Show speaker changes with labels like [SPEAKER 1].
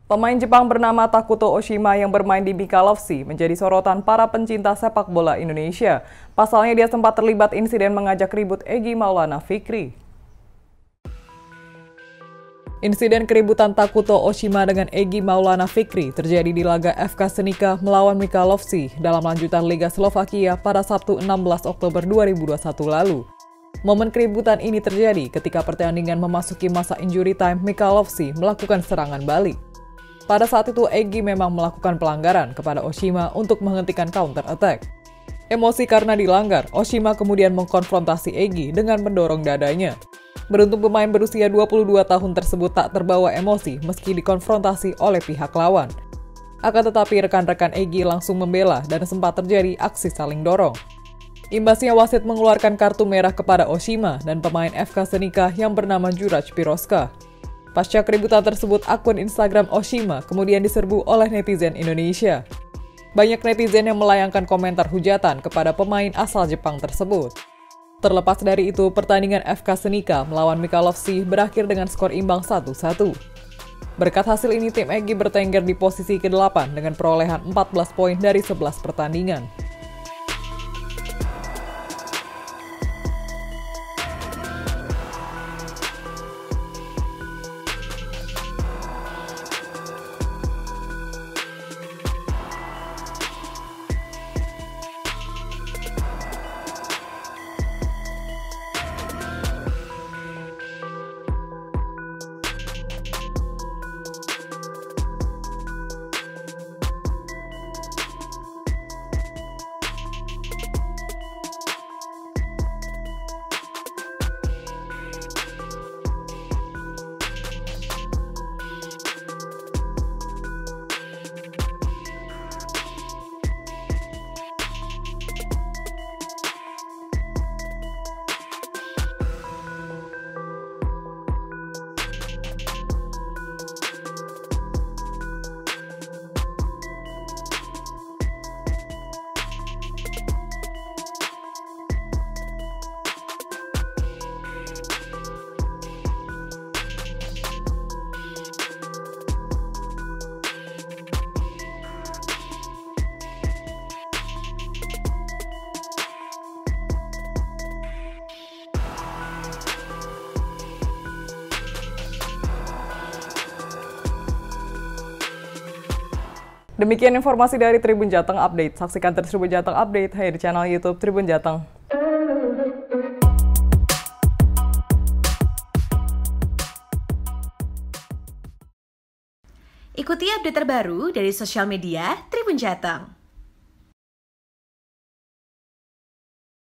[SPEAKER 1] Pemain Jepang bernama Takuto Oshima yang bermain di Mika Lovesy menjadi sorotan para pencinta sepak bola Indonesia. Pasalnya dia sempat terlibat insiden mengajak ribut Egy Maulana Fikri. Insiden keributan Takuto Oshima dengan Egy Maulana Fikri terjadi di laga FK Senika melawan Mika Lovesy dalam lanjutan Liga Slovakia pada Sabtu 16 Oktober 2021 lalu. Momen keributan ini terjadi ketika pertandingan memasuki masa injury time. Mika Lovesy melakukan serangan balik. Pada saat itu Egy memang melakukan pelanggaran kepada Oshima untuk menghentikan counter attack. Emosi karena dilanggar, Oshima kemudian mengkonfrontasi Egy dengan mendorong dadanya. Beruntung pemain berusia 22 tahun tersebut tak terbawa emosi meski dikonfrontasi oleh pihak lawan. Akan tetapi rekan-rekan Egy langsung membela dan sempat terjadi aksi saling dorong. Imbasnya wasit mengeluarkan kartu merah kepada Oshima dan pemain FK Senika yang bernama Juraj Piroska. Pasca keributan tersebut, akun Instagram Oshima kemudian diserbu oleh netizen Indonesia. Banyak netizen yang melayangkan komentar hujatan kepada pemain asal Jepang tersebut. Terlepas dari itu, pertandingan FK Senika melawan Mika Lovesy berakhir dengan skor imbang 1-1. Berkat hasil ini, tim Egy bertengger di posisi ke-8 dengan perolehan 14 poin dari 11 pertandingan. Demikian informasi dari Tribun Jateng Update. Saksikan terus Tribun Jateng Update hanya di channel YouTube Tribun Jateng.
[SPEAKER 2] Ikuti update terbaru dari sosial media Tribun Jateng.